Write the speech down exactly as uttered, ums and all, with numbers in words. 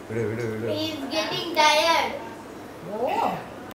Vidu, vidu, vidu. He is getting tired. Oh.